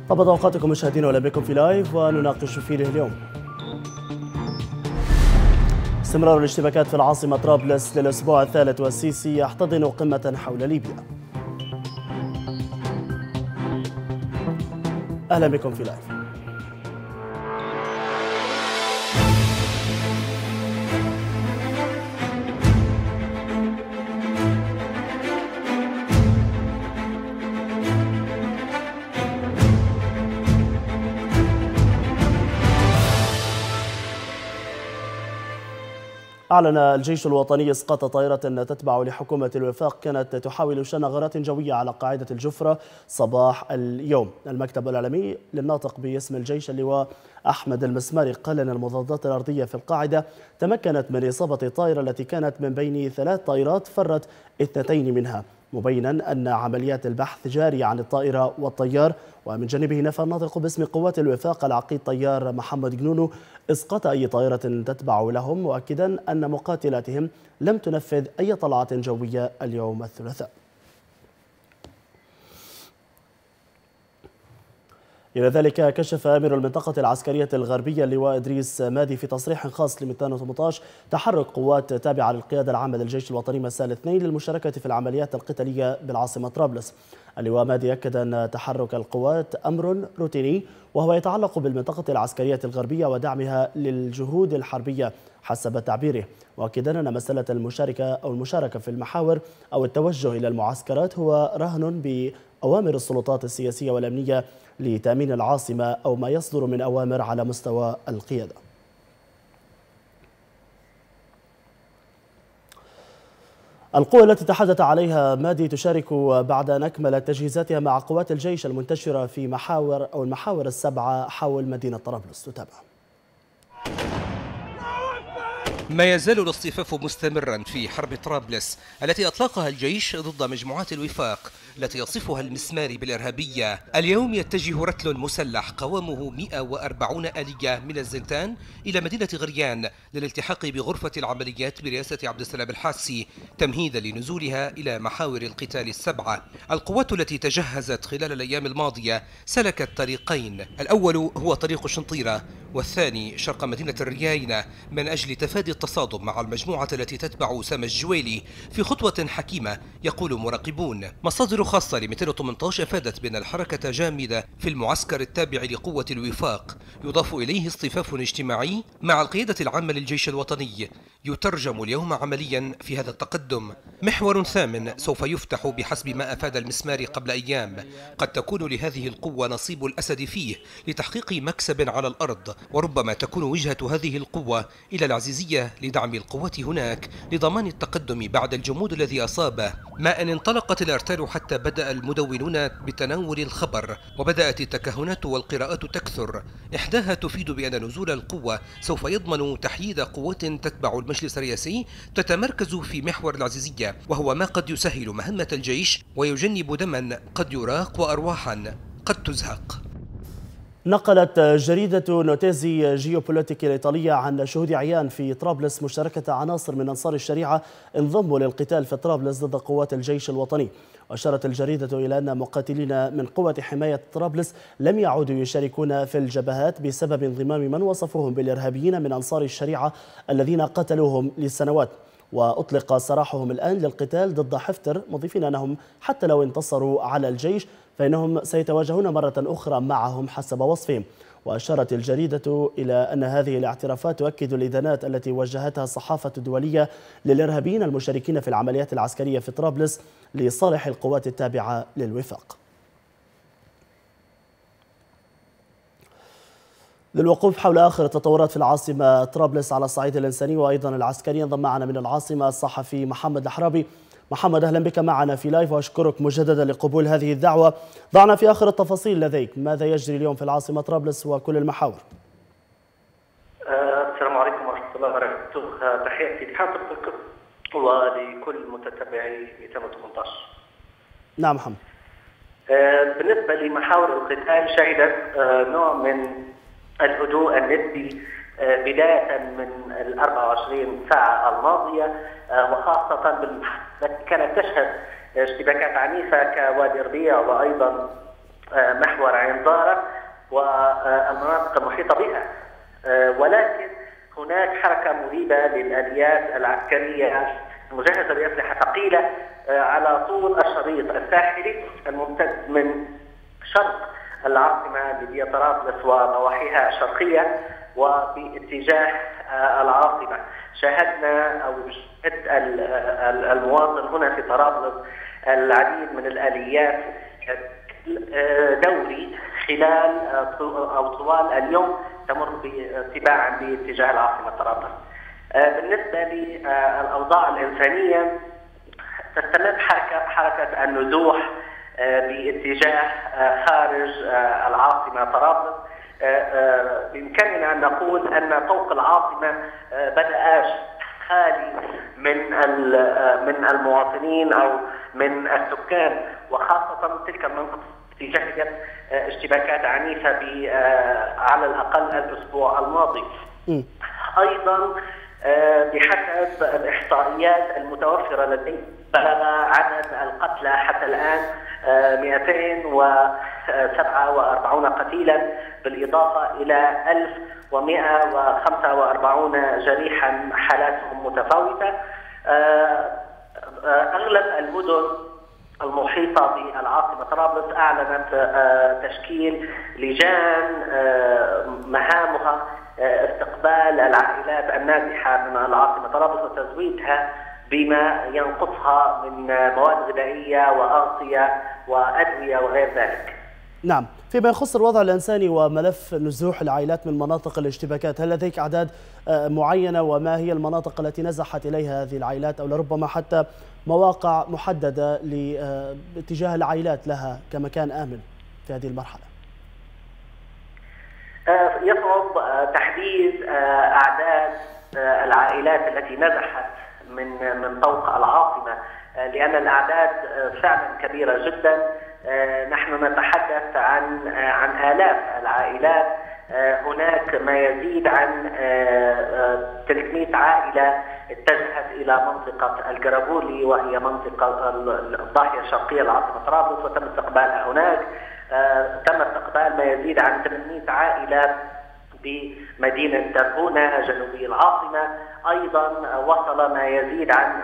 طبعا اوقاتكم مشاهدينا، ولا بكم في لايف ونناقش فيه اليوم استمرار الاشتباكات في العاصمة طرابلس للأسبوع الثالث، والسيسي يحتضن قمة حول ليبيا. أهلا بكم في لايف. أعلن الجيش الوطني إسقاط طائرة تتبع لحكومة الوفاق كانت تحاول شن غارات جوية على قاعدة الجفرة صباح اليوم. المكتب الإعلامي للناطق باسم الجيش اللواء أحمد المسماري قال أن المضادات الأرضية في القاعدة تمكنت من إصابة الطائرة التي كانت من بين 3 طائرات فرت 2 منها، مبينا أن عمليات البحث جارية عن الطائرة والطيار. ومن جانبه نفى الناطق باسم قوات الوفاق العقيد طيار محمد جنونو إسقاط أي طائرة تتبع لهم، مؤكدا أن مقاتلاتهم لم تنفذ أي طلعات جوية اليوم الثلاثاء. إلى ذلك كشف أمير المنطقة العسكرية الغربية اللواء إدريس مادي في تصريح خاص ل 218 تحرك قوات تابعة للقيادة العامة للجيش الوطني مساء الاثنين للمشاركة في العمليات القتالية بالعاصمة طرابلس. اللواء مادي أكد أن تحرك القوات أمر روتيني وهو يتعلق بالمنطقة العسكرية الغربية ودعمها للجهود الحربية حسب تعبيره، مؤكدا أن مسألة المشاركة في المحاور أو التوجه إلى المعسكرات هو رهن بأوامر السلطات السياسية والأمنية لتأمين العاصمة أو ما يصدر من أوامر على مستوى القيادة. القوى التي تحدث عليها مادي تشارك بعد أن أكملت تجهيزاتها مع قوات الجيش المنتشرة في المحاور ال7 حول مدينة طرابلس. تتابع. ما يزال الاصطفاف مستمرا في حرب طرابلس التي أطلقها الجيش ضد مجموعات الوفاق التي يصفها المسماري بالإرهابية. اليوم يتجه رتل مسلح قوامه 140 آلية من الزنتان إلى مدينة غريان للالتحاق بغرفة العمليات برئاسة عبد السلام الحاسي تمهيدا لنزولها إلى محاور القتال ال7. القوات التي تجهزت خلال الأيام الماضية سلكت طريقين، الأول هو طريق شنطيرة والثاني شرق مدينة الرياينة من أجل تفادي التصادم مع المجموعة التي تتبع أسامة الجويلي في خطوة حكيمة، يقول مراقبون. مصادر خاصة ل 218 أفادت بأن الحركة جامدة في المعسكر التابع لقوة الوفاق، يضاف إليه اصطفاف اجتماعي مع القيادة العامة للجيش الوطني يترجم اليوم عمليا في هذا التقدم. محور ثامن سوف يفتح بحسب ما أفاد المسماري قبل أيام، قد تكون لهذه القوة نصيب الأسد فيه لتحقيق مكسب على الأرض، وربما تكون وجهة هذه القوة إلى العزيزية لدعم القوات هناك لضمان التقدم بعد الجمود الذي أصابه. ما أن انطلقت الأرتال حتى بدأ المدونون بتناول الخبر وبدأت التكهنات والقراءات تكثر، إحداها تفيد بأن نزول القوة سوف يضمن تحييد قوات تتبع المجلس الرئاسي تتمركز في محور العزيزية، وهو ما قد يسهل مهمة الجيش ويجنب دما قد يراق وأرواحا قد تزهق. نقلت جريدة نوتيزي جيوبوليتيك الإيطالية عن شهود عيان في طرابلس مشاركة عناصر من أنصار الشريعة انضموا للقتال في طرابلس ضد قوات الجيش الوطني. وأشارت الجريدة إلى أن مقاتلين من قوة حماية طرابلس لم يعودوا يشاركون في الجبهات بسبب انضمام من وصفوهم بالإرهابيين من أنصار الشريعة الذين قتلوهم لسنوات، وأطلق سراحهم الآن للقتال ضد حفتر، مضيفين أنهم حتى لو انتصروا على الجيش فإنهم سيتواجهون مرة أخرى معهم حسب وصفهم. وأشارت الجريدة إلى أن هذه الاعترافات تؤكد الإدانات التي وجهتها الصحافة الدولية للإرهابيين المشاركين في العمليات العسكرية في طرابلس لصالح القوات التابعة للوفاق. للوقوف حول آخر التطورات في العاصمة طرابلس على الصعيد الإنساني وأيضا العسكري انضم معنا من العاصمة الصحفي محمد الحرابي. محمد، أهلا بك معنا في لايف وأشكرك مجددا لقبول هذه الدعوة. ضعنا في آخر التفاصيل لديك، ماذا يجري اليوم في العاصمة طرابلس وكل المحاور؟ السلام عليكم ورحمة الله وبركاته. تحياتي لحضرتك ولكل متتبعي 218. نعم محمد. بالنسبة لمحاور القتال شهدت نوع من الهدوء النسبي بداية من ال 24 ساعة الماضية، وخاصة التي كانت تشهد اشتباكات عنيفة كوادي ربيع وأيضا محور عين ظارة والمناطق المحيطة بها، ولكن هناك حركة مريبة للآليات العسكرية المجهزة بأسلحة ثقيلة على طول الشريط الساحلي الممتد من شرق العاصمة ليبيا طرابلس وضواحيها الشرقية وباتجاه العاصمة. شاهدنا أو شهد المواطن هنا في طرابلس العديد من الآليات دوري خلال أو طوال اليوم تمر تباعا باتجاه العاصمة طرابلس. بالنسبة للأوضاع الإنسانية تستمر حركة النزوح باتجاه خارج العاصمة طرابلس. بإمكاننا أن نقول أن طوق العاصمة بدأ خالي من المواطنين أو من السكان، وخاصة تلك المنطقة التي شهدت اشتباكات عنيفة على الأقل الأسبوع الماضي. أيضا بحسب الإحصائيات المتوفرة لدي بلغ عدد القتلى حتى الآن 247 قتيلا، بالإضافة إلى 1145 جريحا حالاتهم متفاوتة. أغلب المدن المحيطة بالعاصمة طرابلس أعلنت تشكيل لجان مهامها استقبال العائلات النازحة من العاصمة طرابلس وتزويدها بما ينقصها من مواد غذائية وأغطية وأدوية وغير ذلك. نعم، فيما يخص الوضع الإنساني وملف نزوح العائلات من مناطق الاشتباكات، هل لديك أعداد معينة وما هي المناطق التي نزحت إليها هذه العائلات، أو لربما حتى مواقع محددة لاتجاه العائلات لها كمكان آمن في هذه المرحلة؟ يصعب تحديد أعداد العائلات التي نزحت من طوق العاصمة، لأن الأعداد فعلا كبيرة جدا. نحن نتحدث عن آلاف العائلات. هناك ما يزيد عن 300 عائلة اتجهت إلى منطقة الجرابولي وهي منطقة الضاحية الشرقية للعاصمة طرابلس وتم استقبالها هناك. تم استقبال ما يزيد عن 800 عائلة بمدينة دربونة جنوبي العاصمة. أيضا وصل ما يزيد عن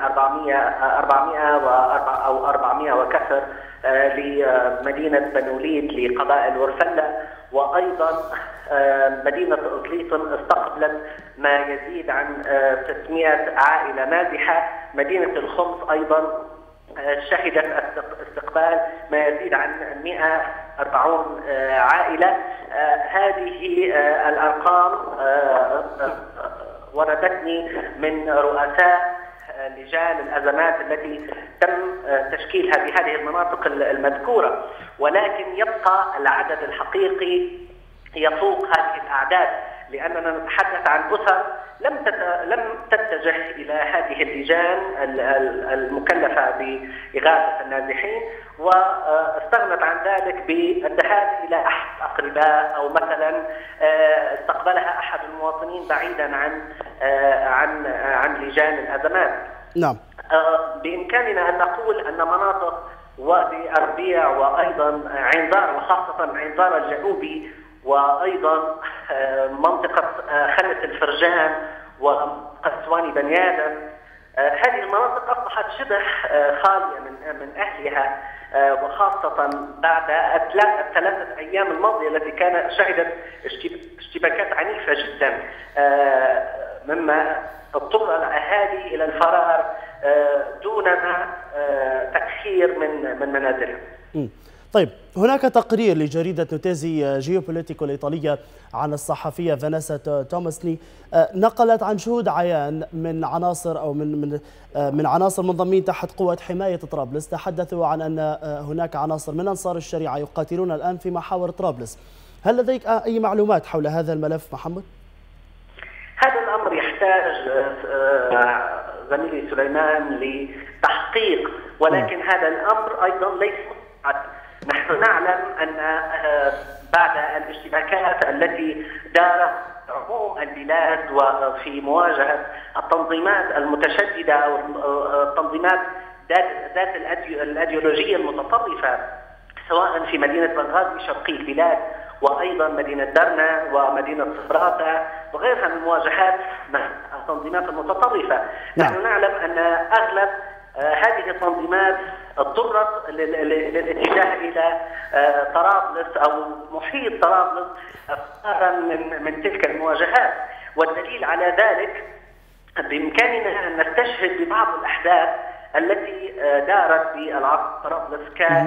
400 وكسر لمدينة بنوليد لقبائل ورفلة. وأيضا مدينة إطليطن استقبلت ما يزيد عن 600 عائلة نازحة. مدينة الخمس أيضا شهدت استقبال ما يزيد عن 140 عائلة. هذه الأرقام وردتني من رؤساء لجان الأزمات التي تم تشكيلها بهذه المناطق المذكورة، ولكن يبقى العدد الحقيقي يفوق هذه الأعداد، لأننا نتحدث عن أسر لم تتجه إلى هذه اللجان المكلفة بإغاثة النازحين، واستغنت عن ذلك بالذهاب إلى أحد الأقرباء أو مثلا استقبلها أحد المواطنين بعيدا عن لجان الأزمات. نعم. بإمكاننا أن نقول أن مناطق وادي الربيع وأيضا عين ظارة وخاصة عين ظارة الجنوبي وأيضا منطقة خلة الفرجان وقسواني بني آدم، هذه المناطق أصبحت شبه خالية من أهلها، وخاصة بعد الثلاثة أيام الماضية التي شهدت اشتباكات عنيفة جدا، مما اضطر الأهالي إلى الفرار دون تأخير من منازلهم. طيب، هناك تقرير لجريدة نوتيزي جيوبوليتيكو الإيطالية عن الصحفية فانيسا توماسني نقلت عن شهود عيان من عناصر أو من عناصر منضمين تحت قوة حماية طرابلس، تحدثوا عن أن هناك عناصر من أنصار الشريعة يقاتلون الآن في محاور طرابلس. هل لديك أي معلومات حول هذا الملف محمد؟ هذا الأمر يحتاج زميلي سليمان لتحقيق، ولكن هذا الأمر أيضا ليس مصعد. نحن نعلم أن بعد الاشتباكات التي دارت عموم البلاد وفي مواجهة التنظيمات المتشددة أو التنظيمات ذات الأيديولوجية المتطرفة سواء في مدينة بنغازي شرقي البلاد، وأيضا مدينة درنا ومدينة صفراته وغيرها من مواجهات مع التنظيمات المتطرفة. نحن نعلم أن أغلب هذه التنظيمات اضطرت للاتجاه إلى طرابلس أو محيط طرابلس فرارا من تلك المواجهات، والدليل على ذلك بإمكاننا أن نستشهد ببعض الأحداث التي دارت بالعاصمة طرابلس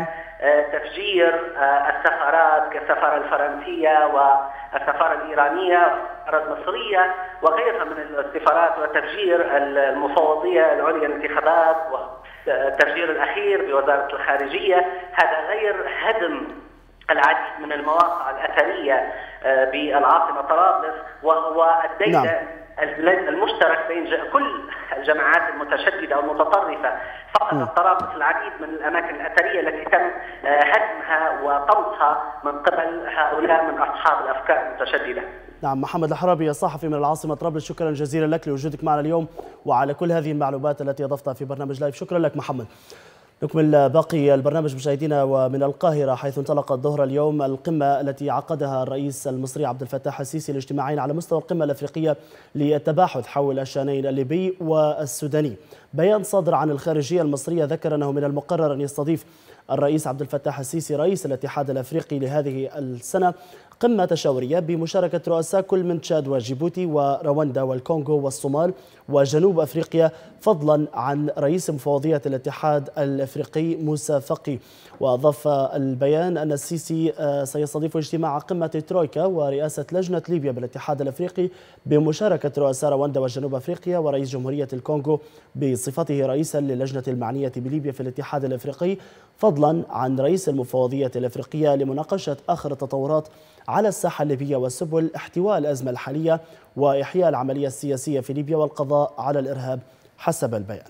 كتفجير السفارات كالسفارة الفرنسية والسفارة الإيرانية والسفارة المصرية وغيرها من السفارات، وتفجير المفوضية العليا للانتخابات والتفجير الأخير بوزارة الخارجية. هذا غير هدم العديد من المواقع الأثرية بالعاصمة طرابلس، وهو الديدن المشترك بين كل الجماعات المتشددة أو المتطرفة. فقدت طرابلس العديد من الأماكن الأثرية التي تم هدمها وطمسها من قبل هؤلاء من أصحاب الأفكار المتشددة. نعم، محمد الحرابي الصحفي من العاصمة طرابلس، شكرا جزيلا لك لوجودك معنا اليوم وعلى كل هذه المعلومات التي أضفتها في برنامج لايف. شكرا لك محمد. نكمل باقي البرنامج مشاهدينا ومن القاهرة، حيث انطلقت ظهر اليوم القمة التي عقدها الرئيس المصري عبد الفتاح السيسي لاجتماعين على مستوى القمة الأفريقية للتباحث حول الشأنين الليبي والسوداني. بيان صادر عن الخارجية المصرية ذكر أنه من المقرر أن يستضيف الرئيس عبد الفتاح السيسي رئيس الاتحاد الأفريقي لهذه السنة قمة تشاورية بمشاركة رؤساء كل من تشاد وجيبوتي ورواندا والكونغو والصومال وجنوب أفريقيا، فضلا عن رئيس مفوضية الاتحاد الأفريقي موسى فقي. وأضاف البيان أن السيسي سيستضيف اجتماع قمة ترويكا ورئاسة لجنة ليبيا بالاتحاد الأفريقي بمشاركة رؤساء رواندا وجنوب أفريقيا ورئيس جمهورية الكونغو بصفته رئيسا للجنة المعنية بليبيا في الاتحاد الأفريقي، فضلا عن رئيس المفوضية الأفريقية لمناقشة آخر التطورات على الساحة الليبية وسبل احتواء الأزمة الحالية وإحياء العملية السياسية في ليبيا والقضاء على الإرهاب حسب البيان.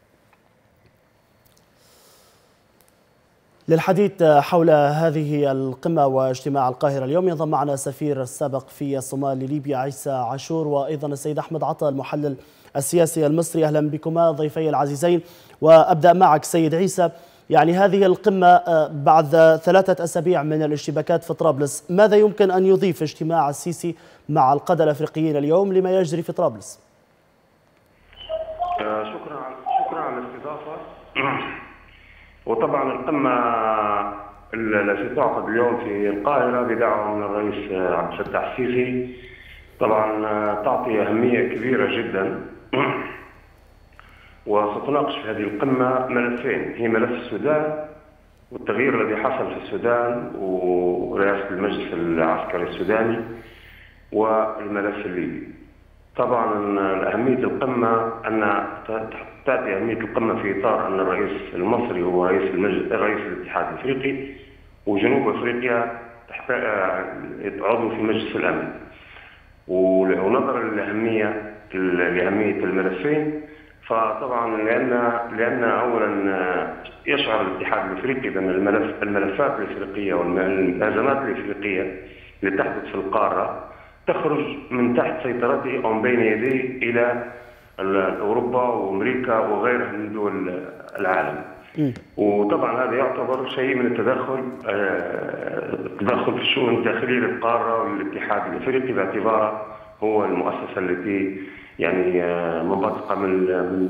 للحديث حول هذه القمة واجتماع القاهرة اليوم ينضم معنا السفير السابق في الصومال لليبيا عيسى عاشور، وأيضا السيد أحمد عطا المحلل السياسي المصري. أهلا بكما ضيفي العزيزين، وأبدأ معك سيد عيسى. يعني هذه القمة بعد 3 أسابيع من الاشتباكات في طرابلس، ماذا يمكن أن يضيف اجتماع السيسي مع القادة الأفريقيين اليوم لما يجري في طرابلس؟ شكرا على الاستضافة. وطبعا القمة التي تعقد اليوم في القاهرة بدعوة من الرئيس عبد الفتاح السيسي طبعا تعطي أهمية كبيرة جدا، وستناقش في هذه القمة ملفين، هي ملف السودان والتغيير الذي حصل في السودان ورئاسة المجلس العسكري السوداني، والملف الليبي. طبعا أهمية القمة أن تأتي أهمية القمة في إطار أن الرئيس المصري هو رئيس الاتحاد الأفريقي، وجنوب أفريقيا عضو في مجلس الأمن. ونظرا لأهمية الملفين، فطبعا لأن أولا يشعر الاتحاد الأفريقي بأن الملفات الأفريقية والأزمات الأفريقية اللي تحدث في القارة تخرج من تحت سيطرته أو بين يديه إلى أوروبا وأمريكا وغيرها من دول العالم. وطبعا هذا يعتبر شيء من التدخل في الشؤون الداخلية للقارة والاتحاد الأفريقي، باعتباره هو المؤسسة التي يعني منبثقة من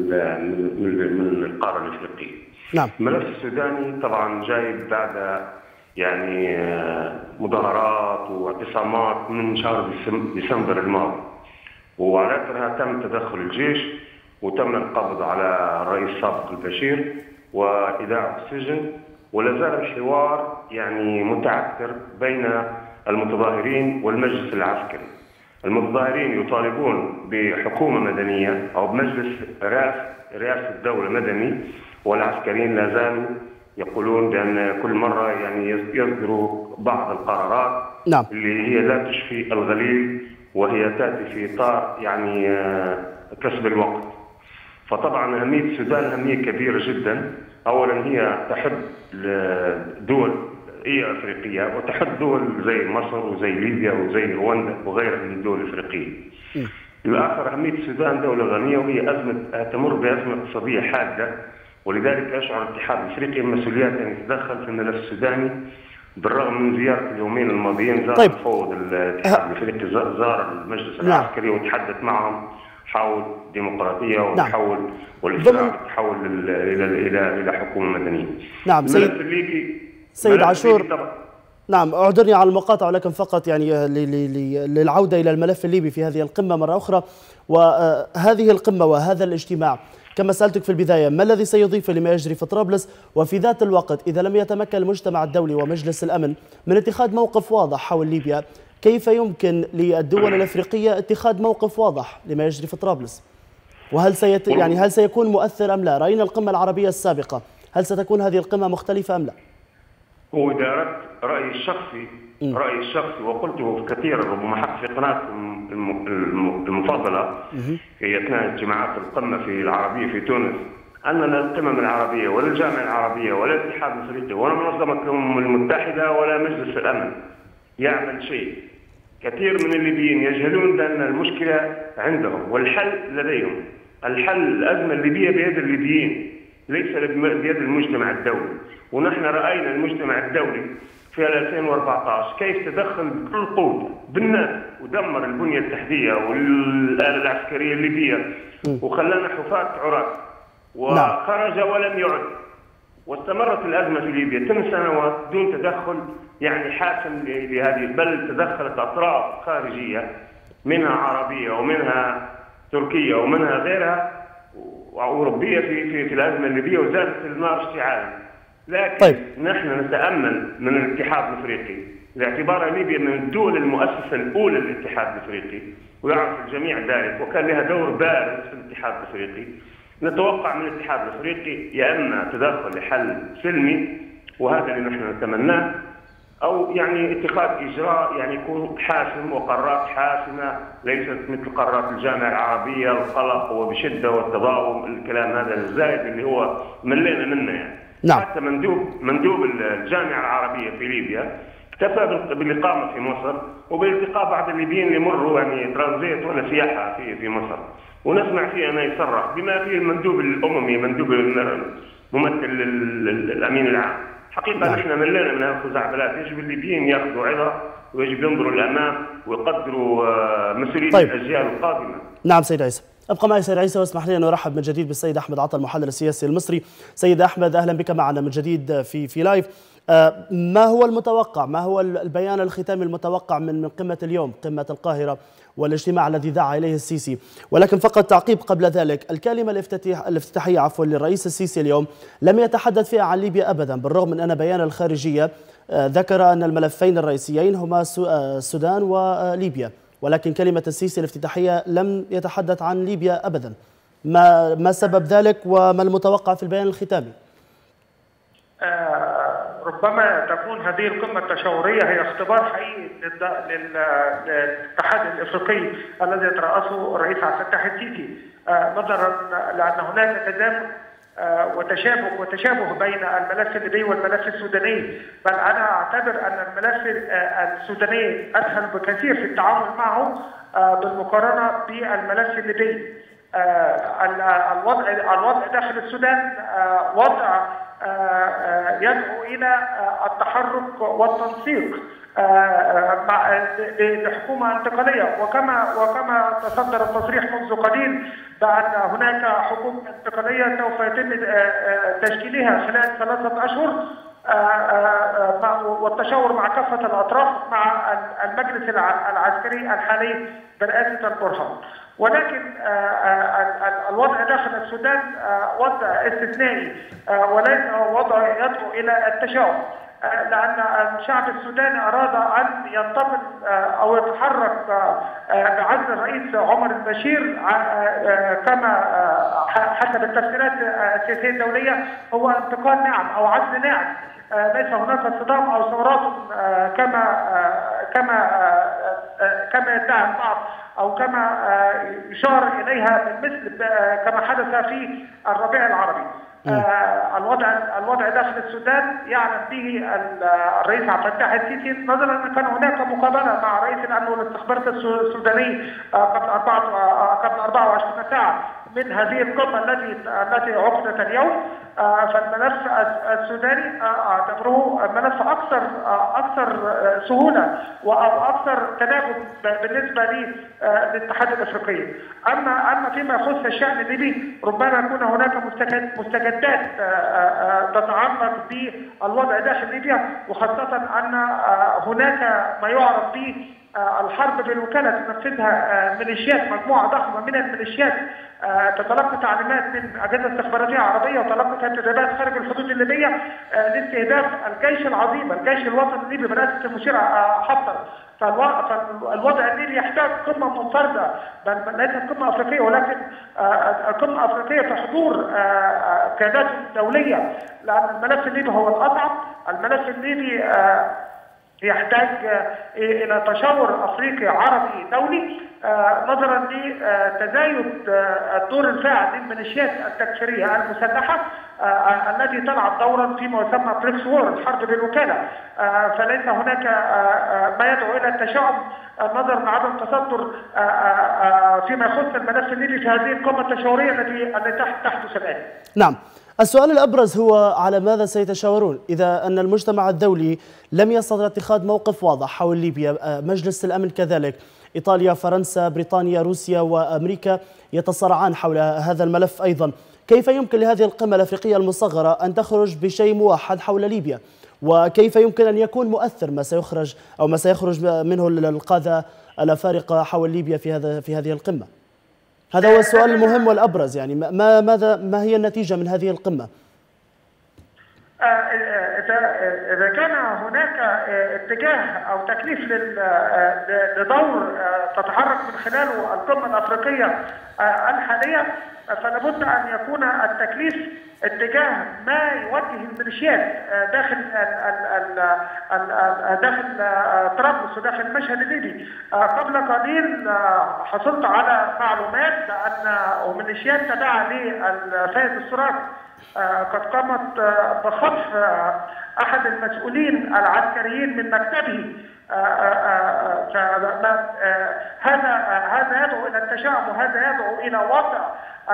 القارة الأفريقية. نعم. الملف السوداني طبعا جاي بعد يعني مظاهرات واعتصامات من شهر ديسمبر الماضي، وعلى اثرها تم تدخل الجيش وتم القبض على الرئيس السابق البشير وإيداعه السجن، ولا زال الحوار يعني متعثر بين المتظاهرين والمجلس العسكري. المتظاهرين يطالبون بحكومة مدنية أو بمجلس رئاسة الدولة مدني، والعسكريين لا زالوا يقولون بأن كل مرة يعني يصدروا بعض القرارات نعم. اللي هي لا تشفي الغليل، وهي تأتي في إطار يعني كسب الوقت. فطبعا أهمية السودان أهمية كبيرة جدا. أولا هي تحد دول أفريقية، وتحد دول زي مصر وزي ليبيا وزي رواندا وغيرها من الدول الأفريقية. الآخر أهمية السودان دولة غنية، وهي تمر بأزمة اقتصادية حادة ولذلك يشعر الاتحاد الافريقي بمسؤوليات ان يتدخل في الملف السوداني، بالرغم من زياره اليومين الماضيين زار مفوض الاتحاد الافريقي زار المجلس العسكري وتحدث معهم حول الديمقراطيه وتحول والاسراع بالتحول الى حكومه مدنيه. نعم سيد عاشور، نعم أعذرني على المقاطعة، ولكن فقط يعني للعودة إلى الملف الليبي في هذه القمة مرة أخرى. وهذه القمة وهذا الاجتماع كما سألتك في البداية، ما الذي سيضيف لما يجري في طرابلس؟ وفي ذات الوقت إذا لم يتمكن المجتمع الدولي ومجلس الأمن من اتخاذ موقف واضح حول ليبيا، كيف يمكن للدول الأفريقية اتخاذ موقف واضح لما يجري في طرابلس؟ وهل هل سيكون مؤثر أم لا؟ رأينا القمة العربية السابقة، هل ستكون هذه القمة مختلفة أم لا؟ هو إذا أردت رأيي الشخصي وقلته كثيرا ربما حتى في قناتكم المفضلة في أثناء اجتماعات القمة في العربية في تونس، أننا القمم العربية ولا الجامعة العربية ولا الاتحاد الأفريقي ولا منظمة الأمم المتحدة ولا مجلس الأمن يعمل شيء. كثير من الليبيين يجهلون بأن المشكلة عندهم والحل لديهم. الأزمة الليبية بيد الليبيين ليس بيد المجتمع الدولي. ونحن رأينا المجتمع الدولي في 2014 كيف تدخل بكل قوة بالناس ودمر البنية التحتية والآلة العسكرية الليبية وخلانا حفاة عراة وخرج ولم يعد. واستمرت الأزمة في ليبيا 8 سنوات دون تدخل يعني حاسم لهذه، بل تدخلت أطراف خارجية منها عربية ومنها تركية ومنها غيرها وأوروبية في الأزمة الليبية وزادت النار اشتعالا. لكن نحن نتأمل من الاتحاد الافريقي باعتبارها ليبيا من الدول المؤسسة الأولى للاتحاد الافريقي ويعرف الجميع ذلك وكان لها دور بارز في الاتحاد الافريقي. نتوقع من الاتحاد الافريقي يا اما تدخل لحل سلمي وهذا اللي نحن نتمناه، او يعني اتخاذ اجراء يعني يكون حاسم وقرارات حاسمه ليست مثل قرارات الجامعه العربيه القلق وبشده والتضارب، الكلام هذا الزايد اللي هو ملينا منه يعني. نعم. حتى مندوب الجامعه العربيه في ليبيا اكتفى بالاقامه في مصر وبالتقاء بعض الليبيين اللي مروا يعني ترانزيت ولا سياحه في مصر، ونسمع فيه انه يصرح بما فيه المندوب الاممي مندوب ممثل الامين العام. حقيقه نحن ملينا من هذه الخزعبلات، يجب الليبيين ياخذوا عظه ويجب ينظروا للامام ويقدروا مسؤوليه الاجيال القادمه. نعم سيد عيسى، ابقى معي سيد عيسى واسمح لي ان ارحب من جديد بالسيد احمد عطا المحلل السياسي المصري. سيد احمد اهلا بك معنا من جديد في لايف. ما هو المتوقع، ما هو البيان الختامي المتوقع من قمة اليوم، قمة القاهرة والاجتماع الذي دعا إليه السيسي؟ ولكن فقط تعقيب قبل ذلك، الكلمة الافتتاحية للرئيس السيسي اليوم لم يتحدث فيها عن ليبيا أبدا، بالرغم من أن بيان الخارجية ذكر أن الملفين الرئيسيين هما السودان وليبيا، ولكن كلمة السيسي الافتتاحية لم يتحدث عن ليبيا أبدا. ما سبب ذلك وما المتوقع في البيان الختامي؟ ربما تكون هذه القمة التشاورية هي اختبار حقيقي للاتحاد الافريقي الذي يترأسه الرئيس عبد الفتاح السيسي، نظرا لأن هناك تداخل وتشابه بين الملف الليبي والملف السوداني، بل أنا أعتبر أن الملف السوداني أسهل بكثير في التعامل معه بالمقارنة بالملف الليبي. الوضع داخل السودان وضع يدعو إلى التحرك والتنسيق لحكومة انتقالية، وكما تصدر التصريح منذ قليل بأن هناك حكومة انتقالية سوف يتم تشكيلها خلال 3 أشهر والتشاور مع كافة الأطراف مع المجلس العسكري الحالي برئاسة البرهان. ولكن الوضع داخل السودان وضع استثنائي وليس وضع يدعو إلى التشاؤم، لأن الشعب السوداني أراد أن ينتقل أو يتحرك بعزل الرئيس عمر البشير كما حسب التفسيرات السياسية الدولية هو انتقال ناعم أو عزل ناعم، ليس هناك صدام أو ثورات كما يدعي البعض أو كما يشار إليها بالمثل كما حدث في الربيع العربي. الوضع داخل السودان يعلم به الرئيس عبد الفتاح السيسي، نظرا ان كان هناك مقابله مع رئيس الامن والاستخبارات السوداني قبل 24 ساعه من هذه القمة التي عقدت اليوم. فالملف السوداني اعتبره ملف اكثر سهوله واكثر تناغم بالنسبه للاتحاد الافريقي. اما فيما يخص الشان الليبي ربما يكون هناك مستجدات تتعلق بالوضع داخل ليبيا، وخاصه ان هناك ما يعرف به الحرب بالوكاله تنفذها ميليشيات، مجموعه ضخمه من الميليشيات تتلقى تعليمات من اجهزه استخباراتيه عربيه وتلقت تدريبات خارج الحدود الليبيه لاستهداف الجيش العظيم، الجيش الوطني الليبي برئاسه المشير حفتر. فالوضع الليبي يحتاج قمه منفرده، بل ليست قمه افريقيه ولكن قمه افريقيه في حضور قيادات دوليه، لان الملف الليبي هو الاصعب. الملف الليبي يحتاج الى تشاور افريقي عربي دولي نظرا لتزايد الدور الفاعل للميليشيات التكفيريه المسلحه التي تلعب دورا فيما يسمى بريكس وور، الحرب بالوكاله. فليس هناك ما يدعو الى التشاؤم نظرا لعدم تصدر فيما يخص الملف الليبي في هذه القمه التشاوريه التي تحدث الان. نعم. السؤال الأبرز هو على ماذا سيتشاورون إذا أن المجتمع الدولي لم يستطع اتخاذ موقف واضح حول ليبيا، مجلس الأمن كذلك، إيطاليا، فرنسا، بريطانيا، روسيا وأمريكا يتصارعان حول هذا الملف أيضا. كيف يمكن لهذه القمة الأفريقية المصغرة أن تخرج بشيء موحد حول ليبيا؟ وكيف يمكن أن يكون مؤثر ما سيخرج منه القادة الأفارقة حول ليبيا في هذه القمة؟ هذا هو السؤال المهم والأبرز، يعني ما هي النتيجة من هذه القمة؟ إذا كان هناك اتجاه أو تكليف لدور تتحرك من خلاله القمة الأفريقية الحالية، فلابد أن يكون التكليف اتجاه ما يوجه الميليشيات داخل طرابلس وداخل المشهد الليبي. قبل قليل حصلت على معلومات بأن ميليشيات تابعة للسيد السراج قد قامت بخطف أحد المسؤولين العسكريين من مكتبه. هذا يدعو إلى التشاؤم، وهذا يدعو إلى وضع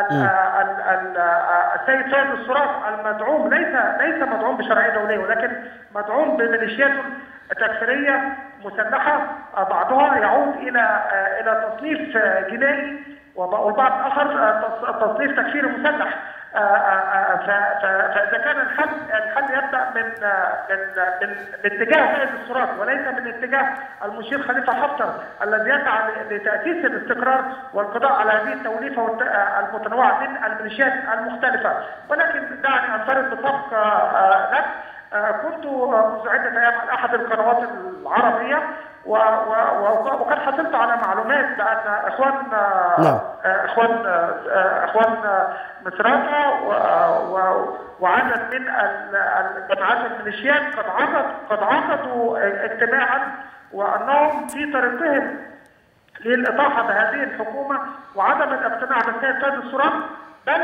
السيد سيد السراج المدعوم ليس مدعوم بشرعية دولية، ولكن مدعوم بميليشيات تكفيرية مسلحة، بعضها يعود إلى تصنيف جنائي والبعض الآخر تصنيف تكفيري مسلح. فإذا كان الحل يبدأ من اتجاه سيد السراج وليس من اتجاه المشير خليفة حفتر الذي يسعى لتأسيس الاستقرار والقضاء على هذه التوليفة المتنوعة من الميليشيات المختلفة. ولكن دعني أنفرد بصفق لك. كنت منذ عدة أيام على أحد القنوات العربية وقد حصلت على معلومات بأن إخوان مصراتة وعدد من جماعات الميليشيات قد عقدوا اجتماعا، وأنهم في طريقهم للإطاحة بهذه الحكومة وعدم الاقتناع بالسيد سيد السراج، بل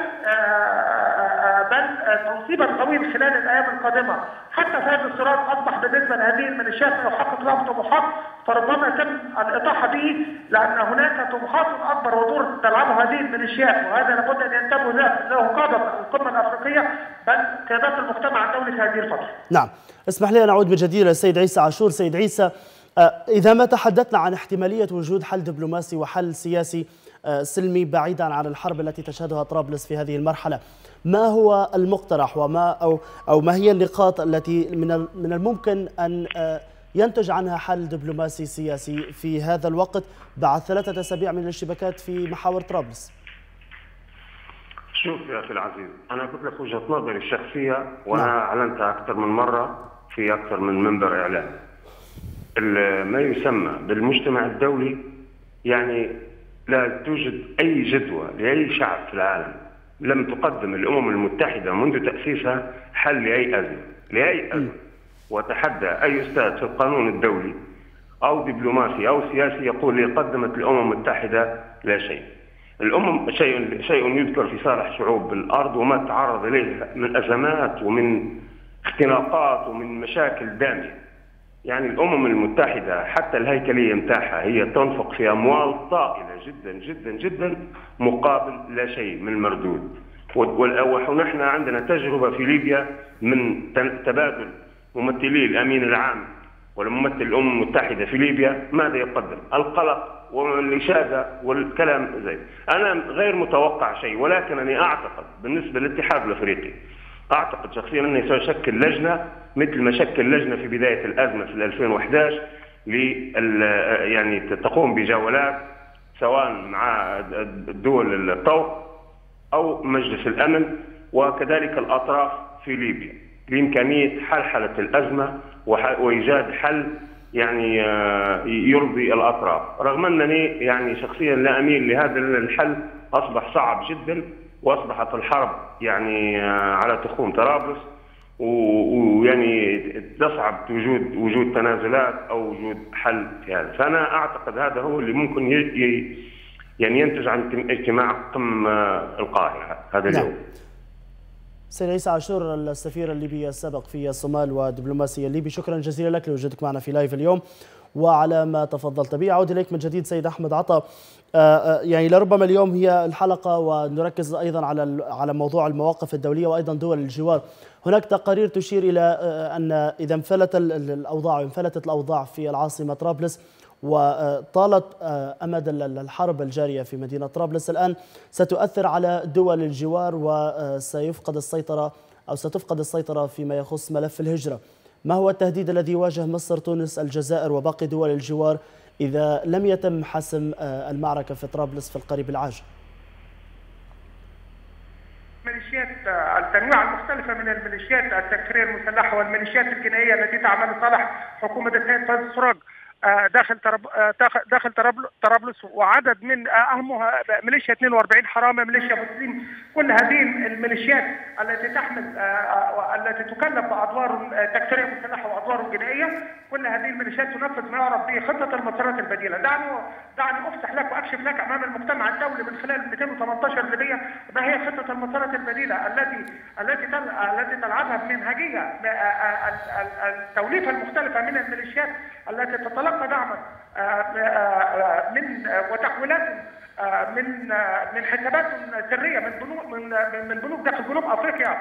تنصيبا طويل خلال الايام القادمه. حتى سيد السراج اصبح بالنسبه لهذه الميليشيات يحقق لهم طموحات، فربما يتم الاطاحه به، لان هناك طموحات اكبر ودور تلعبها هذه الميليشيات، وهذا لابد ان ينتبهوا له قاده القمه الافريقيه بل قيادات المجتمع الدولي في هذه الفتره. نعم، اسمح لي ان اعود من جديد للسيد عيسى عاشور. سيد عيسى، اذا ما تحدثنا عن احتماليه وجود حل دبلوماسي وحل سياسي سلمي بعيدا عن الحرب التي تشهدها طرابلس في هذه المرحلة، ما هو المقترح أو ما هي النقاط التي من الممكن أن ينتج عنها حل دبلوماسي سياسي في هذا الوقت بعد 3 أسابيع من الاشتباكات في محاور طرابلس؟ شوف يا أخي العزيز، أنا قلت لك وجهة نظري الشخصية وأنا أعلنتها أكثر من مرة في أكثر من منبر إعلام. ما يسمى بالمجتمع الدولي يعني لا توجد أي جدوى لأي شعب في العالم لم تقدم الأمم المتحدة منذ تأسيسها حل لأي أزمة. وتحدى أي أستاذ في القانون الدولي أو دبلوماسي أو سياسي يقول لي قدمت الأمم المتحدة لا شيء. الأمم شيء يذكر في صالح شعوب الأرض وما تعرض إليه من أزمات ومن اختناقات ومن مشاكل دامية. يعني الأمم المتحدة حتى الهيكلية متاعها هي تنفق في أموال طائلة جدا جدا جدا مقابل لا شيء من المردود. ونحن عندنا تجربة في ليبيا من تبادل ممثلي الأمين العام والممثل الأمم المتحدة في ليبيا. ماذا يقدم؟ القلق والإشادة والكلام زي. أنا غير متوقع شيء، ولكنني أعتقد بالنسبة للاتحاد الأفريقي، أعتقد شخصيا أنه سيشكل لجنة مثل ما شكل لجنة في بداية الأزمة في 2011 يعني تقوم بجولات سواء مع الدول الطوق أو مجلس الأمن وكذلك الأطراف في ليبيا بإمكانية حلحلة الأزمة وإيجاد حل يعني يرضي الأطراف. رغم أنني يعني شخصيا لا أميل لهذا الحل، أصبح صعب جدا وأصبحت الحرب يعني على تخوم طرابلس، ويعني تصعب وجود تنازلات أو وجود حل في هذا. فأنا أعتقد هذا هو اللي ممكن يعني ينتج عن اجتماع قمة القاهرة هذا اليوم. سيد عيسى عاشور السفير الليبي السابق في الصومال ودبلوماسي الليبي، شكرا جزيلا لك لوجودك معنا في لايف اليوم وعلى ما تفضلت به. أعود إليك من جديد سيد أحمد عطا. يعني لربما اليوم هي الحلقة ونركز أيضا على موضوع المواقف الدولية وأيضا دول الجوار. هناك تقارير تشير إلى أن إذا انفلتت الأوضاع في العاصمة طرابلس وطالت أمد الحرب الجارية في مدينة طرابلس، الآن ستؤثر على دول الجوار وسيفقد السيطرة أو ستفقد السيطرة فيما يخص ملف الهجرة. ما هو التهديد الذي يواجه مصر، تونس، الجزائر وباقي دول الجوار إذا لم يتم حسم المعركة في طرابلس في القريب العاجل؟ ميليشيات التنويع المختلفة من الميليشيات التكفيرية المسلحة والميليشيات الجنائية التي تعمل لصالح حكومة السيد فايز السراج داخل طرابلس، وعدد من اهمها ميليشيا 42 حرامه، ميليشيا مسلم. كل هذه الميليشيات التي تحمل التي تكلف بادوار تكفيريه مسلحه وادوار جنائيه، كل هذه الميليشيات تنفذ ما يعرف بخطه المسارات البديله. دعني افسح لك واكشف لك امام المجتمع الدولي من خلال 218 ليبيه ما هي خطه المسارات البديله التي تلعبها بمنهجيه التوليفه المختلفه من الميليشيات التي تتلقى دعما من وتحويلات من حسابات سريه من بنوك داخل جنوب افريقيا.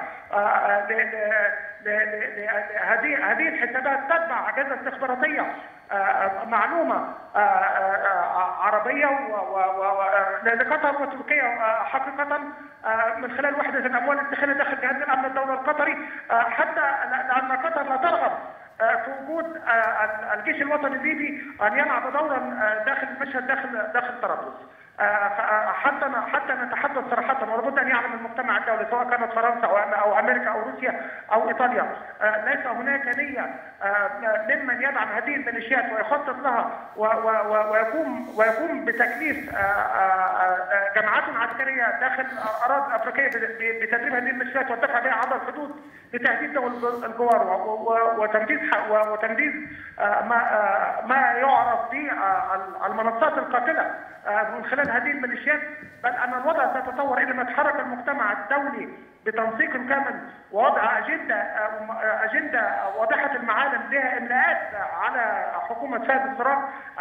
هذه الحسابات تتبع اجهزه استخباراتيه معلومه عربيه لقطر وتركيا حقيقه من خلال وحده الاموال الداخليه داخل جهاز الامن الدولي القطري، حتى لان قطر لا ترغب في وجود الجيش الوطني الليبي ان يلعب دورا داخل المشهد داخل طرابلس. حتى نتحدث صراحه، ولابد ان يعلم المجتمع الدولي سواء كانت فرنسا او امريكا او روسيا او ايطاليا، ليس هناك نيه ممن يدعم هذه الميليشيات ويخطط لها ويقوم بتكليف جماعات عسكريه داخل اراضي افريقيه بتدريب هذه الميليشيات والدفع بها عبر الحدود لتهديد دول الجوار وتنفيذ ما يعرف بالمنصات القاتله من خلال هذه الميليشيات. بل ان الوضع سيتطور الى ما يتحرك المجتمع الدولي بتنسيق كامل ووضع اجنده واضحه المعالم بها املاءات على حكومه فايز السراج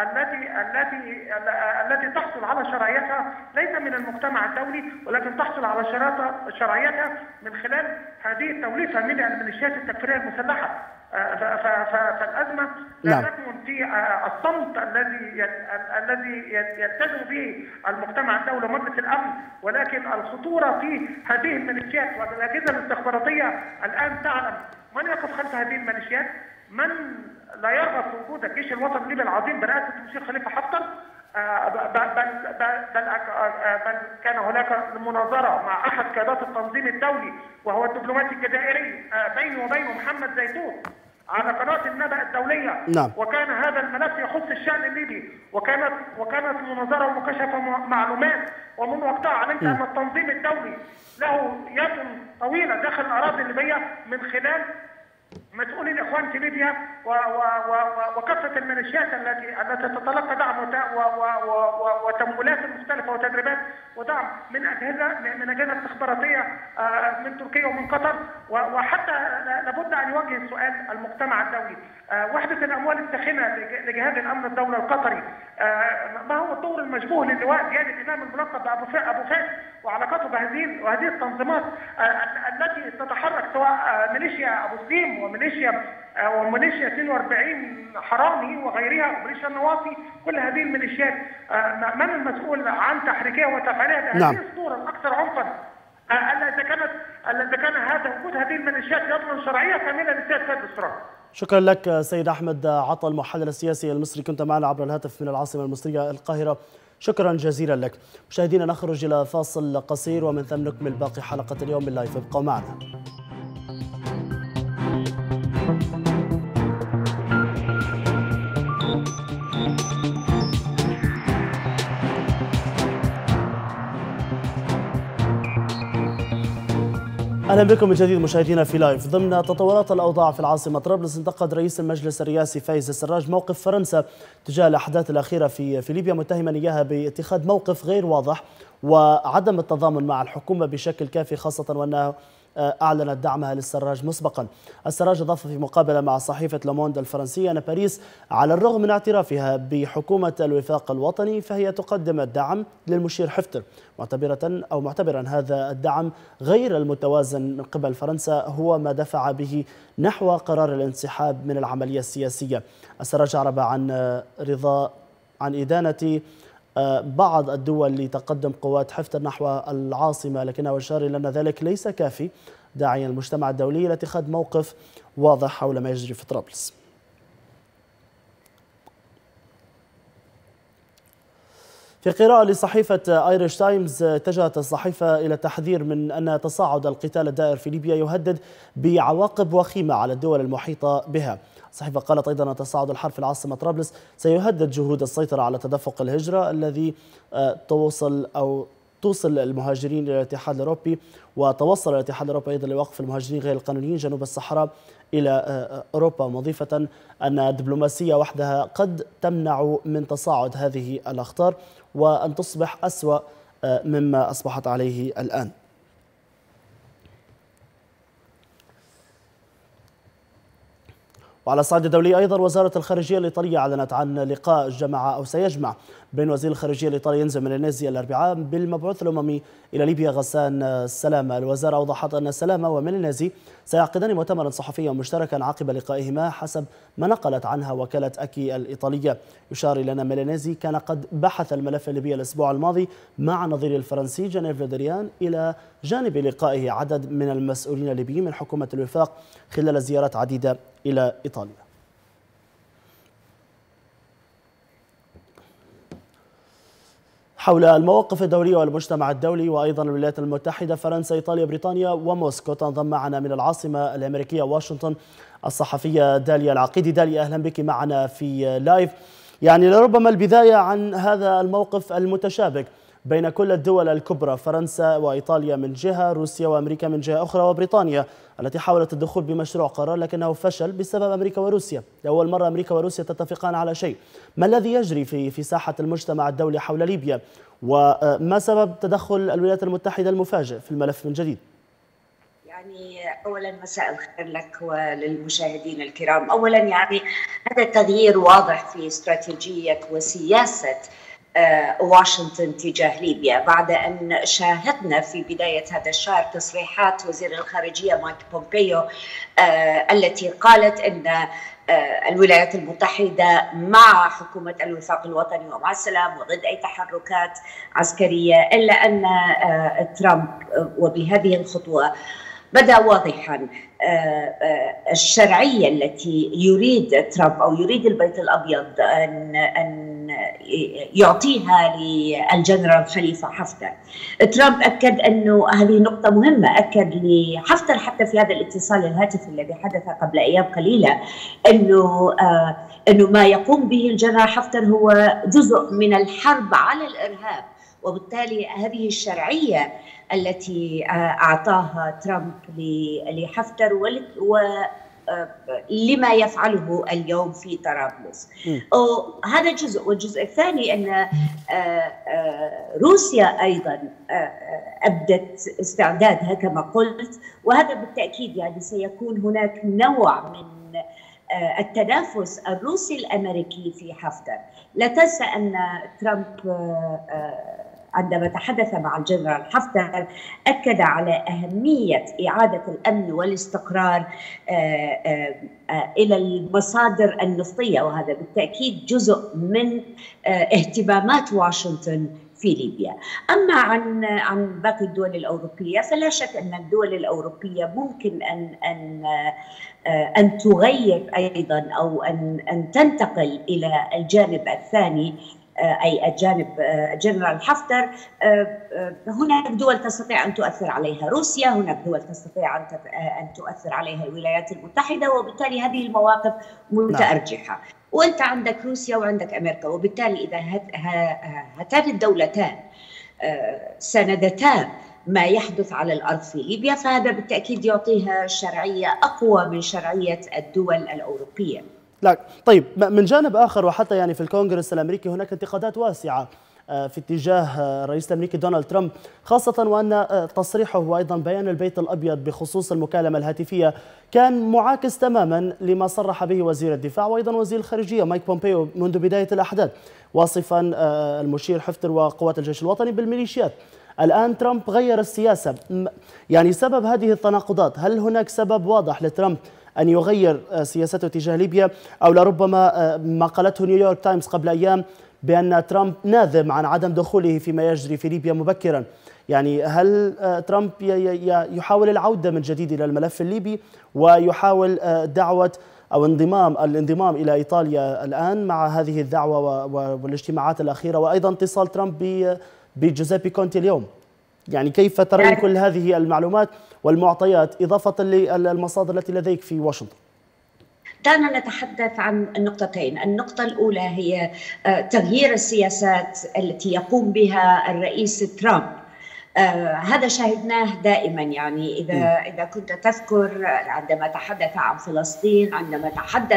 التي تحصل على شرعيتها ليس من المجتمع الدولي، ولكن تحصل على شرعيتها من خلال هذه التوليفه من الميليشيات التكفيريه المسلحه. فالازمه لا تكمن في الصمت الذي يلتزم به المجتمع الدولي ومجلس الامن، ولكن الخطوره في هذه الميليشيات والاجهزه الاستخباراتيه الان تعلم من يقف خلف هذه الميليشيات، من لا يرغب في وجود الجيش الوطني الليبي العظيم برئاسه المشير خليفه حفتر. بل كان هناك مناظره مع احد قيادات التنظيم الدولي وهو الدبلوماسي الجزائري بينه وبين محمد زيتون على قناه النبأ الدوليه. نعم. وكان هذا الملف يخص الشأن الليبي، وكانت مناظره ومكاشفه معلومات، ومن وقتها علمت ان التنظيم الدولي له يد طويله داخل الاراضي الليبيه من خلال مسؤولين الاخوان في ليبيا وكافه الميليشيات التي تتلقى دعم وتمويلات مختلفه وتدريبات ودعم من اجهزه استخباراتيه من تركيا ومن قطر. وحتى لابد ان يوجه السؤال المجتمع الدولي، وحده الاموال الساخنه لجهاز الامن الدولي القطري، ما هو الدور المشبوه للواء زياد الامام الملقب بابو فاس وعلاقاته بهذه التنظيمات التي تتحرك، سواء ميليشيا ابو سليم وميليشيا 42 حرامي وغيرها وميليشيا النواصي. كل هذه الميليشيات من المسؤول عن تحريكها وتفعيلها؟ نعم. هذه الصوره الاكثر عنفا. اذا كان هذا وجود هذه الميليشيات يضمن شرعيه كامله لسياسه الاسرار. شكرا لك سيد أحمد عطا، المحلل السياسي المصري، كنت معنا عبر الهاتف من العاصمة المصرية القاهرة. شكرا جزيلا لك. مشاهدينا نخرج إلى فاصل قصير ومن ثم نكمل باقي حلقة اليوم من لايف. ابقوا معنا. أهلا بكم من جديد مشاهدينا في لايف. ضمن تطورات الأوضاع في العاصمة طرابلس، انتقد رئيس المجلس الرئاسي فايز السراج موقف فرنسا تجاه الأحداث الأخيرة في ليبيا، متهما إياها باتخاذ موقف غير واضح وعدم التضامن مع الحكومة بشكل كافي، خاصة وأنها أعلنت دعمها للسراج مسبقا. السراج أضاف في مقابلة مع صحيفة لوموند الفرنسية أن باريس على الرغم من اعترافها بحكومة الوفاق الوطني فهي تقدم الدعم للمشير حفتر، معتبرا هذا الدعم غير المتوازن من قبل فرنسا هو ما دفع به نحو قرار الانسحاب من العملية السياسية. السراج أعرب عن إدانة بعض الدول لتقدم قوات حفتر نحو العاصمة، لكنه أشار إلى أن ذلك ليس كافي، داعيا المجتمع الدولي لاتخاذ موقف واضح حول ما يجري في طرابلس. في قراءة لصحيفة ايريش تايمز، اتجهت الصحيفة إلى التحذير من أن تصاعد القتال الدائر في ليبيا يهدد بعواقب وخيمة على الدول المحيطة بها. الصحيفة قالت أيضا أن تصاعد الحرب في العاصمة طرابلس سيهدد جهود السيطرة على تدفق الهجرة الذي توصل المهاجرين إلى الاتحاد الأوروبي، وتوصل الاتحاد الأوروبي أيضا لوقف المهاجرين غير القانونيين جنوب الصحراء إلى أوروبا، مضيفة أن الدبلوماسية وحدها قد تمنع من تصاعد هذه الأخطار وأن تصبح أسوأ مما أصبحت عليه الآن. وعلى الصعيد الدولي أيضا، وزارة الخارجية الإيطالية أعلنت عن لقاء سيجمع بين وزير الخارجية الإيطالي إنزو ميلانيزي الأربعاء بالمبعوث الأممي إلى ليبيا غسان سلامة. الوزارة أوضحت أن سلامة وميلانيزي سيعقدان مؤتمرا صحفيا مشتركا عقب لقائهما حسب ما نقلت عنها وكالة أكي الإيطالية. يشار إلى أن ميلانيزي كان قد بحث الملف الليبي الأسبوع الماضي مع نظيره الفرنسي جانيف لودريان إلى جانب لقائه عدد من المسؤولين الليبيين من حكومة الوفاق خلال زيارات عديدة إلى إيطاليا. حول المواقف الدولية والمجتمع الدولي وأيضا الولايات المتحدة، فرنسا، إيطاليا، بريطانيا وموسكو، تنضم معنا من العاصمة الأمريكية واشنطن الصحفية داليا العقيدي. داليا أهلا بك معنا في لايف. يعني لربما البداية عن هذا الموقف المتشابك بين كل الدول الكبرى، فرنسا وإيطاليا من جهة، روسيا وأمريكا من جهة أخرى، وبريطانيا التي حاولت الدخول بمشروع قرار لكنه فشل بسبب أمريكا وروسيا. لأول مرة أمريكا وروسيا تتفقان على شيء. ما الذي يجري في ساحة المجتمع الدولي حول ليبيا، وما سبب تدخل الولايات المتحدة المفاجئ في الملف من جديد؟ يعني أولا مساء الخير لك وللمشاهدين الكرام. أولا يعني هذا تغيير واضح في استراتيجية وسياسة واشنطن تجاه ليبيا، بعد أن شاهدنا في بداية هذا الشهر تصريحات وزير الخارجية مايك بومبيو التي قالت أن الولايات المتحدة مع حكومة الوفاق الوطني ومع السلام وضد أي تحركات عسكرية، إلا أن ترامب وبهذه الخطوة بدأ واضحا الشرعية التي يريد ترامب أو يريد البيت الأبيض أن يعطيها للجنرال خليفة حفتر. ترامب أكد أنه هذه نقطة مهمة، أكد لحفتر حتى في هذا الاتصال الهاتفي الذي حدث قبل أيام قليلة أنه ما يقوم به الجنرال حفتر هو جزء من الحرب على الإرهاب، وبالتالي هذه الشرعية التي أعطاها ترامب لحفتر لما يفعله اليوم في طرابلس. هذا جزء، والجزء الثاني أن روسيا أيضا أبدت استعدادها كما قلت، وهذا بالتأكيد يعني سيكون هناك نوع من التنافس الروسي الأمريكي في حفتر. لا تنسى أن ترامب عندما تحدث مع الجنرال حفتر أكد على أهمية إعادة الأمن والاستقرار إلى المصادر النفطية، وهذا بالتأكيد جزء من اهتمامات واشنطن في ليبيا. أما عن باقي الدول الأوروبية فلا شك أن الدول الأوروبية ممكن أن تغير أيضا أو أن تنتقل إلى الجانب الثاني، أي الجانب جنرال حفتر. هناك دول تستطيع أن تؤثر عليها روسيا، هناك دول تستطيع أن تؤثر عليها الولايات المتحدة، وبالتالي هذه المواقف متأرجحة. وأنت عندك روسيا وعندك أمريكا، وبالتالي إذا هاتان الدولتان ساندتا ما يحدث على الأرض في ليبيا فهذا بالتأكيد يعطيها شرعية أقوى من شرعية الدول الأوروبية. لا طيب، من جانب آخر وحتى يعني في الكونغرس الأمريكي هناك انتقادات واسعة في اتجاه الرئيس الأمريكي دونالد ترامب، خاصة وأن تصريحه وأيضا بيان البيت الأبيض بخصوص المكالمة الهاتفية كان معاكس تماما لما صرح به وزير الدفاع وأيضا وزير الخارجية مايك بومبيو منذ بداية الأحداث، واصفا المشير حفتر وقوات الجيش الوطني بالميليشيات. الآن ترامب غير السياسة، يعني سبب هذه التناقضات، هل هناك سبب واضح لترامب أن يغير سياسته تجاه ليبيا، أو لربما ما قالته نيويورك تايمز قبل أيام بأن ترامب ناذم عن عدم دخوله فيما يجري في ليبيا مبكرا؟ يعني هل ترامب يحاول العودة من جديد إلى الملف الليبي ويحاول دعوة أو الانضمام إلى إيطاليا الآن مع هذه الدعوة والاجتماعات الأخيرة، وأيضا اتصال ترامب بجوزيبي كونتي اليوم؟ يعني كيف ترين كل هذه المعلومات والمعطيات إضافة للمصادر التي لديك في واشنطن؟ دعنا نتحدث عن النقطتين. النقطة الأولى هي تغيير السياسات التي يقوم بها الرئيس ترامب. هذا شاهدناه دائما، يعني إذا كنت تذكر عندما تحدث عن فلسطين، عندما تحدث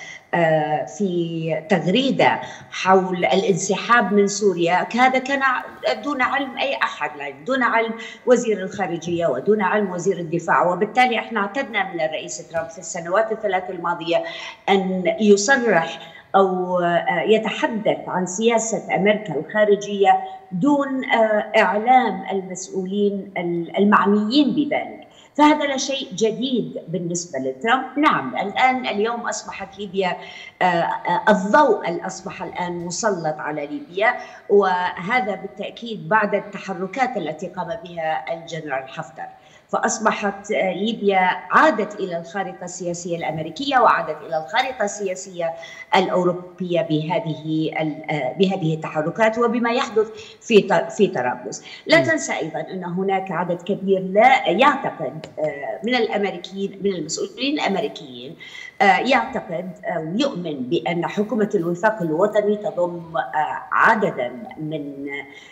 في تغريدة حول الانسحاب من سوريا، هذا كان دون علم أي أحد، دون علم وزير الخارجية ودون علم وزير الدفاع. وبالتالي احنا اعتدنا من الرئيس ترامب في السنوات الثلاث الماضية أن يصرح أو يتحدث عن سياسة أمريكا الخارجية دون إعلام المسؤولين المعنيين بذلك. فهذا لا شيء جديد بالنسبة لترامب. نعم، اليوم أصبحت ليبيا الضوء أصبح الآن مسلط على ليبيا، وهذا بالتأكيد بعد التحركات التي قام بها الجنرال حفتر. فأصبحت ليبيا عادت إلى الخارطة السياسية الأمريكية وعادت إلى الخارطة السياسية الأوروبية بهذه التحركات وبما يحدث في طرابلس. لا تنسى أيضا أن هناك عدد كبير لا يعتقد من الأمريكيين، من المسؤولين الأمريكيين، يعتقد أو يؤمن بأن حكومة الوفاق الوطني تضم عددا من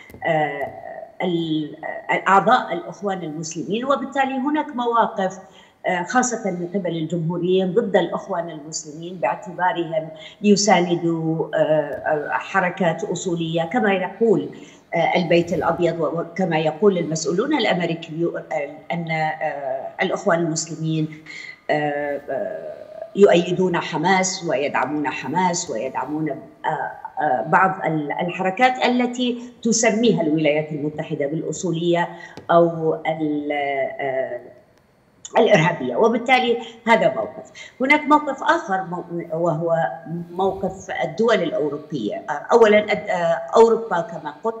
الأعضاء الإخوان المسلمين، وبالتالي هناك مواقف خاصة من قبل الجمهوريين ضد الإخوان المسلمين باعتبارهم يساندوا حركات أصولية كما يقول البيت الأبيض وكما يقول المسؤولون الأمريكيون أن الإخوان المسلمين يؤيدون حماس ويدعمون حماس ويدعمون بعض الحركات التي تسميها الولايات المتحدة بالأصولية أو الإرهابية. وبالتالي هذا موقف. هناك موقف آخر وهو موقف الدول الأوروبية. أولا أوروبا كما قلت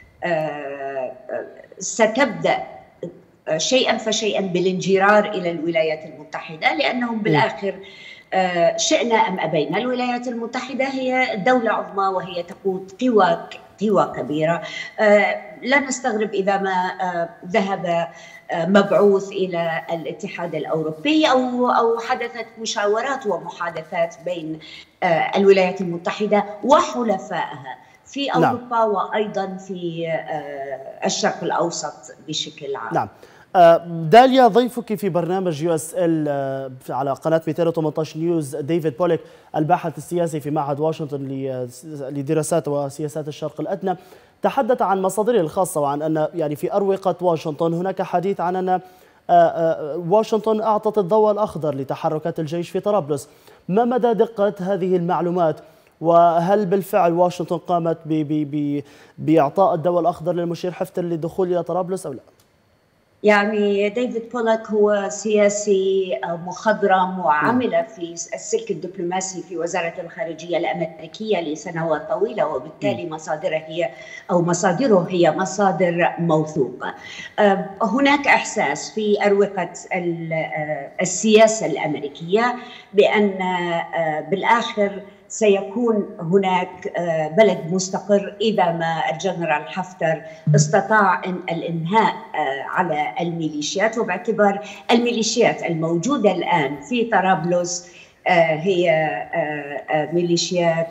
ستبدأ شيئا فشيئا بالانجرار إلى الولايات المتحدة، لأنهم بالآخر شئنا أم أبينا الولايات المتحدة هي دولة عظمى وهي تقود قوى كبيرة. لا نستغرب إذا ما ذهب مبعوث إلى الاتحاد الأوروبي أو حدثت مشاورات ومحادثات بين الولايات المتحدة وحلفائها في أوروبا وأيضا في الشرق الأوسط بشكل عام. نعم. داليا، ضيفك في برنامج USL على قناة 218 نيوز ديفيد بوليك، الباحث السياسي في معهد واشنطن لدراسات وسياسات الشرق الأدنى، تحدث عن مصادره الخاصة وعن أن يعني في أروقة واشنطن هناك حديث عن أن واشنطن أعطت الضوء الأخضر لتحركات الجيش في طرابلس. ما مدى دقة هذه المعلومات؟ وهل بالفعل واشنطن قامت بإعطاء الضوء الأخضر للمشير حفتر للدخول إلى طرابلس أو لا؟ يعني ديفيد بولك هو سياسي مخضرم وعمل في السلك الدبلوماسي في وزارة الخارجية الأمريكية لسنوات طويلة، وبالتالي مصادره هي مصادر موثوقة. هناك إحساس في أروقة السياسة الأمريكية بأن بالآخر سيكون هناك بلد مستقر إذا ما الجنرال حفتر استطاع الإنهاء على الميليشيات، وباعتبار الميليشيات الموجودة الآن في طرابلس هي ميليشيات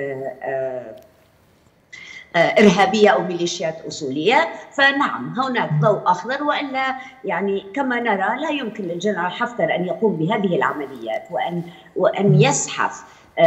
إرهابية أو ميليشيات أصولية، فنعم هناك ضوء أخضر. وإلا يعني كما نرى لا يمكن للجنرال حفتر أن يقوم بهذه العمليات وأن يزحف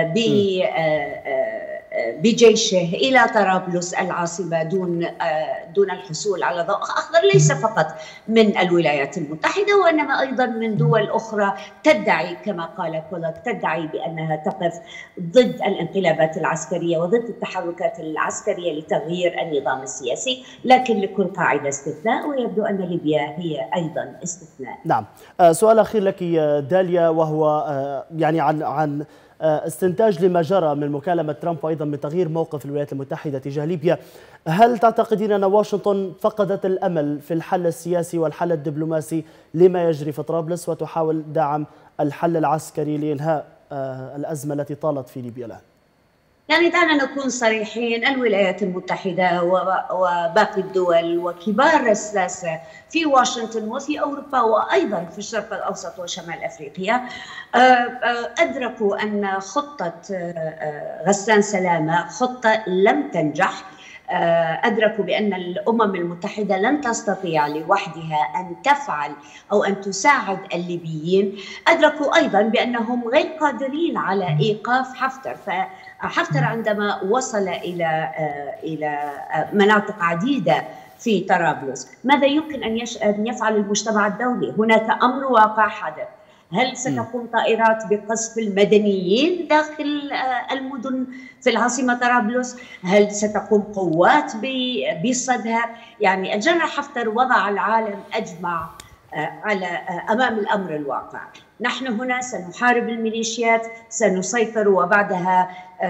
بجيشه إلى طرابلس العاصمة دون الحصول على ضوء أخضر، ليس فقط من الولايات المتحدة وإنما أيضا من دول أخرى تدعي كما قال بولك تدعي بأنها تقف ضد الانقلابات العسكرية وضد التحركات العسكرية لتغيير النظام السياسي، لكن لكل قاعدة استثناء، ويبدو أن ليبيا هي أيضا استثناء. نعم. سؤال أخير لك داليا، وهو يعني عن استنتاج لما جرى من مكالمة ترامب وأيضا من تغيير موقف الولايات المتحدة تجاه ليبيا. هل تعتقدين أن واشنطن فقدت الأمل في الحل السياسي والحل الدبلوماسي لما يجري في طرابلس وتحاول دعم الحل العسكري لإنهاء الأزمة التي طالت في ليبيا الآن؟ يعني دعنا نكون صريحين، الولايات المتحدة وباقي الدول وكبار الساسة في واشنطن وفي أوروبا وأيضا في الشرق الأوسط وشمال أفريقيا أدركوا أن خطة غسان سلامة خطة لم تنجح. أدركوا بأن الأمم المتحدة لن تستطيع لوحدها أن تفعل أو أن تساعد الليبيين. أدركوا أيضا بأنهم غير قادرين على إيقاف حفتر، فحفتر عندما وصل إلى مناطق عديدة في طرابلس ماذا يمكن أن يفعل المجتمع الدولي؟ هناك أمر واقع حدث. هل ستقوم طائرات بقصف المدنيين داخل المدن في العاصمة طرابلس؟ هل ستقوم قوات بصدها؟ يعني الجنرال حفتر وضع العالم أجمع أمام الأمر الواقع. نحن هنا سنحارب الميليشيات، سنسيطر، وبعدها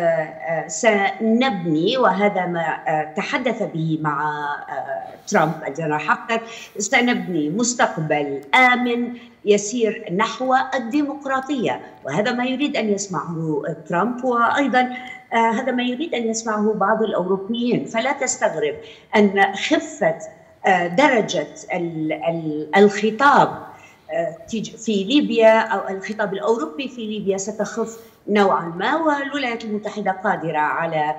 سنبني، وهذا ما تحدث به مع ترامب الجنرال حفتر، سنبني مستقبل آمن يسير نحو الديمقراطية، وهذا ما يريد أن يسمعه ترامب، وأيضا هذا ما يريد أن يسمعه بعض الأوروبيين. فلا تستغرب أن خفة درجة الخطاب في ليبيا أو الخطاب الأوروبي في ليبيا ستخف نوعا ما، والولايات المتحدة قادرة على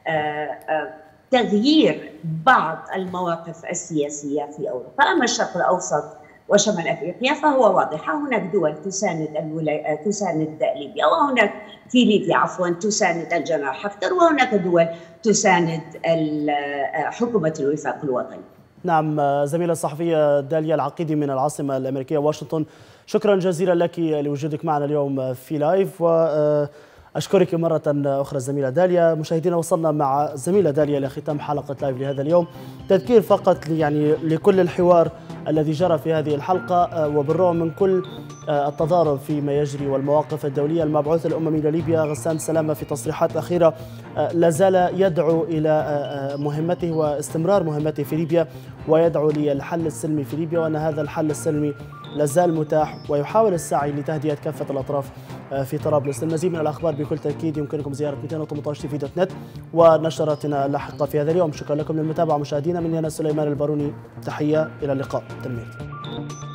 تغيير بعض المواقف السياسية في أوروبا. أما الشرق الأوسط وشمال أفريقيا فهو واضح، هناك دول تساند ليبيا، وهناك في ليبيا تساند الجنرال حفتر، وهناك دول تساند حكومة الوفاق الوطني. نعم، زميلة الصحفية داليا العقيدي من العاصمة الأمريكية واشنطن، شكرا جزيلا لك لوجودك معنا اليوم في لايف، وأشكرك مرة أخرى الزميلة داليا. مشاهدينا، وصلنا مع الزميلة داليا لختام حلقة لايف لهذا اليوم. تذكير فقط يعني لكل الحوار الذي جرى في هذه الحلقة، وبالرغم من كل التضارب فيما يجري والمواقف الدولية، المبعوث الأممي لليبيا غسان سلامة في تصريحات أخيرة لازال يدعو إلى مهمته واستمرار مهمته في ليبيا، ويدعو للحل السلمي في ليبيا، وأن هذا الحل السلمي لازال متاح، ويحاول السعي لتهدئة كافة الأطراف في طرابلس. للمزيد من الأخبار بكل تأكيد يمكنكم زيارة 218tv.net ونشراتنا اللاحقة في هذا اليوم. شكرا لكم للمتابعة مشاهدينا، من هنا سليمان الباروني، تحية إلى اللقاء. تنمية.